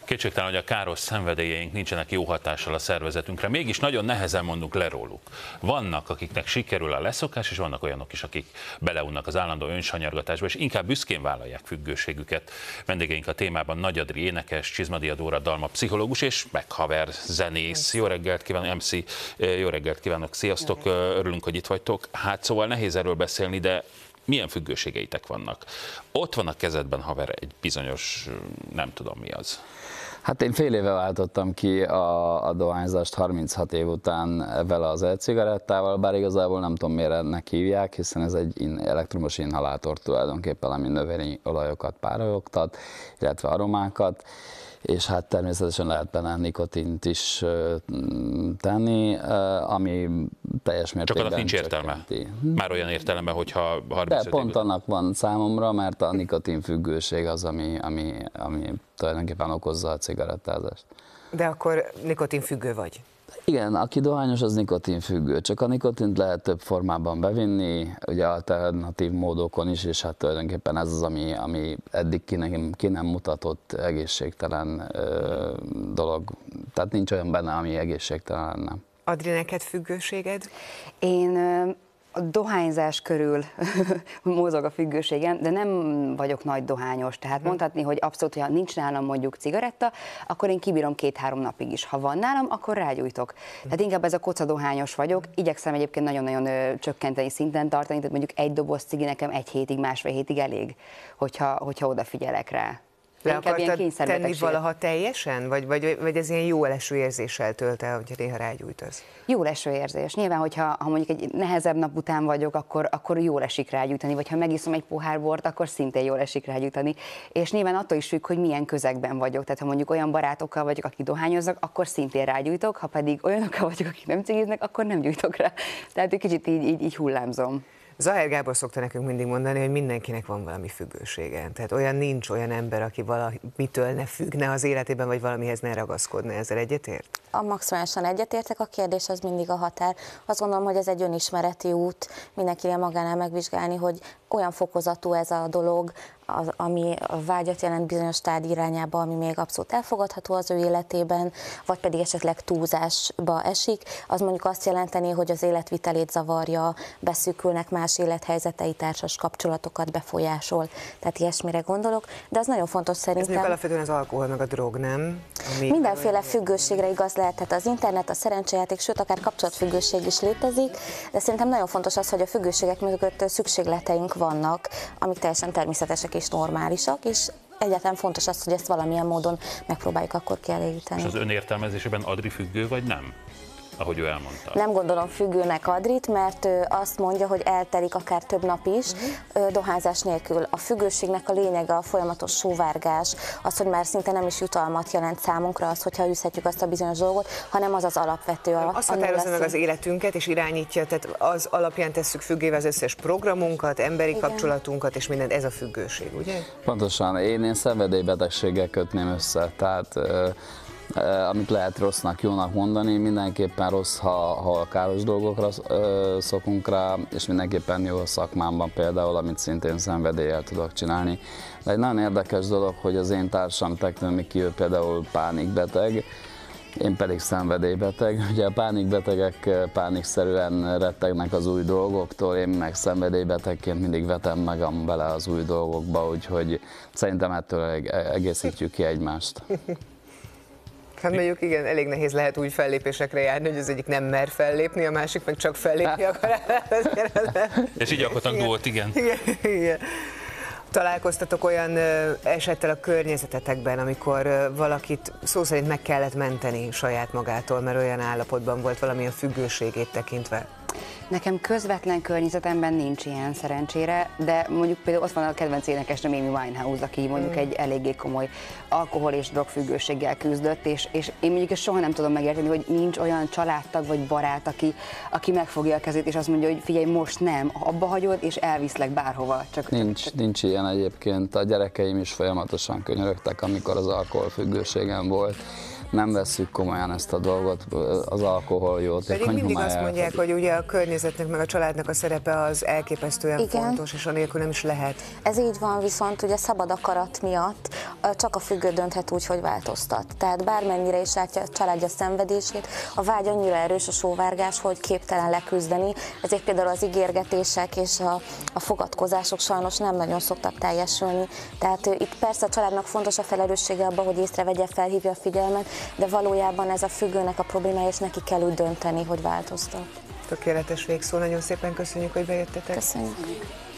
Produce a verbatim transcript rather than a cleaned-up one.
Kétségtelen, hogy a káros szenvedélyeink nincsenek jó hatással a szervezetünkre, mégis nagyon nehezen mondunk le róluk. Vannak, akiknek sikerül a leszokás, és vannak olyanok is, akik beleunnak az állandó önsanyargatásba, és inkább büszkén vállalják függőségüket. Vendégeink a témában Nagy Adri énekes, Csizmadia Dóra dalma pszichológus és meghaver zenész. Jó reggelt kívánok, em cé, jó reggelt kívánok, sziasztok, örülünk, hogy itt vagytok. Hát szóval nehéz erről beszélni, de milyen függőségeitek vannak? Ott van a kezedben, haver, egy bizonyos, nem tudom mi az. Hát én fél éve váltottam ki a, a dohányzást harminchat év után vele az e-cigarettával, bár igazából nem tudom miért ennek hívják, hiszen ez egy in, elektromos inhalátor tulajdonképpen, ami növényolajokat párologtat, illetve aromákat, és hát természetesen lehet benne nikotint is tenni, ami teljes mértékben csak annak nincs értelme. Már olyan értelemben, hogyha harmincöt De pont év... annak van számomra, mert a nikotinfüggőség az, ami, ami, ami tulajdonképpen okozza a cigarettázást. De akkor nikotinfüggő vagy? Igen, aki dohányos, az nikotinfüggő, csak a nikotint lehet több formában bevinni, ugye alternatív módokon is, és hát tulajdonképpen ez az, ami, ami eddig ki nem, ki nem mutatott egészségtelen ö, dolog. Tehát nincs olyan benne, ami egészségtelen lenne. Adri, neked függőséged? Én a dohányzás körül mozog a függőségem, de nem vagyok nagy dohányos, tehát hmm. mondhatni, hogy abszolút, ha nincs nálam mondjuk cigaretta, akkor én kibírom két-három napig is. Ha van nálam, akkor rágyújtok. Hmm. Tehát inkább ez a kocadohányos vagyok, igyekszem egyébként nagyon-nagyon csökkenteni szinten tartani, tehát mondjuk egy doboz cigi nekem egy hétig, másfél hétig elég, hogyha, hogyha odafigyelek rá. Le akartad tenni valaha teljesen? Vagy, vagy, vagy ez ilyen jó leső érzéssel tölt el, hogyha néha rágyújtasz? Jó leső érzés. Nyilván, hogyha ha mondjuk egy nehezebb nap után vagyok, akkor, akkor jól esik rágyújtani, vagy ha megiszom egy pohár bort, akkor szintén jól esik rágyújtani. És nyilván attól is függ, hogy milyen közegben vagyok. Tehát ha mondjuk olyan barátokkal vagyok, akik dohányoznak, akkor szintén rágyújtok, ha pedig olyanokkal vagyok, akik nem cigiznek, akkor nem gyújtok rá. Tehát egy kicsit így, így, így hullámzom. Zahár Gábor szokta nekünk mindig mondani, hogy mindenkinek van valami függősége. Tehát olyan nincs olyan ember, aki valamitől ne függne az életében, vagy valamihez ne ragaszkodna. Ezzel egyetért? A maximálisan egyetértek, a kérdés az mindig a határ. Azt gondolom, hogy ez egy önismereti út, mindenkinek magánál megvizsgálni, hogy olyan fokozatú ez a dolog, az, ami a vágyat jelent bizonyos tárgy irányába, ami még abszolút elfogadható az ő életében, vagy pedig esetleg túlzásba esik, az mondjuk azt jelenteni, hogy az életvitelét zavarja, beszűkülnek más élethelyzetei, társas kapcsolatokat befolyásol, tehát ilyesmire gondolok, de az nagyon fontos szerintem. Ez mondjuk alapvetően az alkohol meg a drog, nem? Ami mindenféle függőségre igaz lehet, tehát az internet, a szerencsejáték, sőt akár kapcsolatfüggőség is létezik, de szerintem nagyon fontos az, hogy a függőségek mögött szükségleteink vannak, amik teljesen természetesek és normálisak, és egyáltalán fontos az, hogy ezt valamilyen módon megpróbáljuk akkor kielégíteni. És az önértelmezésében Adri függő vagy nem? Ahogy ő elmondta. Nem gondolom függőnek Adrit, mert ő azt mondja, hogy eltelik akár több nap is uh-huh. dohányzás nélkül. A függőségnek a lényege a folyamatos sóvárgás, az, hogy már szinte nem is jutalmat jelent számunkra az, hogyha űzhetjük azt a bizonyos dolgot, hanem az az alapvető. A, azt határozza meg az életünket és irányítja, tehát az alapján tesszük függővé az összes programunkat, emberi Igen. kapcsolatunkat és mindent, ez a függőség, ugye? Pontosan, én, én szenvedélybetegséggel kötném össze, tehát amit lehet rossznak, jónak mondani, mindenképpen rossz, ha, ha káros dolgokra ö, szokunk rá, és mindenképpen jó a szakmámban például, amit szintén szenvedéllyel tudok csinálni. De egy nagyon érdekes dolog, hogy az én társam Teknő Miki, ő például pánikbeteg, én pedig szenvedélybeteg. Ugye a pánikbetegek pánikszerűen rettegnek az új dolgoktól, én meg szenvedélybetegként mindig vetem magam bele az új dolgokba, úgyhogy szerintem ettől egészítjük ki egymást. Hát mondjuk igen, elég nehéz lehet úgy fellépésekre járni, hogy az egyik nem mer fellépni, a másik meg csak fellépni akar. És így alkotnak duót, igen. Igen, igen. Találkoztatok olyan esettel a környezetetekben, amikor valakit szó szerint meg kellett menteni saját magától, mert olyan állapotban volt valamilyen függőségét tekintve? Nekem közvetlen környezetemben nincs ilyen szerencsére, de mondjuk például ott van a kedvenc énekesnőm Amy Winehouse, aki mondjuk mm. egy eléggé komoly alkohol- és drogfüggőséggel küzdött, és, és én mondjuk soha nem tudom megérteni, hogy nincs olyan családtag vagy barát, aki, aki megfogja a kezét, és azt mondja, hogy figyelj, most nem, abba hagyod, és elviszlek bárhova. Csak, nincs, csak... nincs ilyen egyébként, a gyerekeim is folyamatosan könyörögtek, amikor az alkoholfüggőségem volt. nem vesszük komolyan ezt a dolgot, az alkohol jótékony Pedig mindig azt mondják, elhagyjuk. hogy ugye a környezetnek meg a családnak a szerepe az elképesztően Igen. fontos, és anélkül nem is lehet. Ez így van, viszont ugye szabad akarat miatt csak a függő dönthet úgy, hogy változtat. Tehát bármennyire is látja a családja szenvedését, a vágy annyira erős, a sóvárgás, hogy képtelen leküzdeni, ezért például az ígérgetések és a, a fogadkozások sajnos nem nagyon szoktak teljesülni. Tehát itt persze a családnak fontos a felelőssége abban, hogy észrevegye, felhívja a figyelmet, de valójában ez a függőnek a problémája, és neki kell úgy dönteni, hogy változtat. Tökéletes végszó, nagyon szépen köszönjük, hogy bejöttetek. Köszönjük.